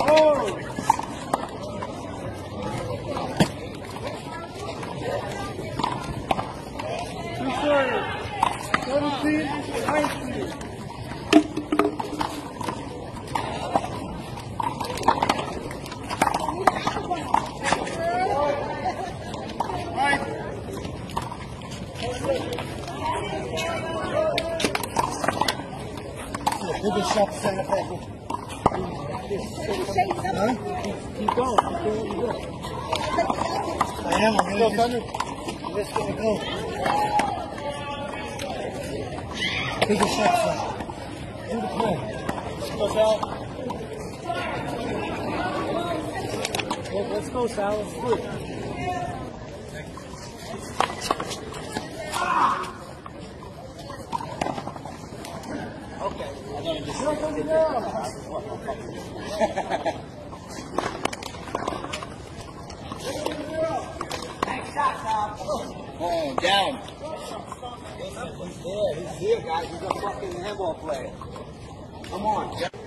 Oh! Bigger shot center back. Huh? Keep going. Keep going. I am. I'm going to let's go. Bigger shot center. In the play. Let's go, Sal. Let's go, Sal. Let's do it. Okay. Oh, down. Yeah, he's here, guys. He's a fucking handball player. Come on.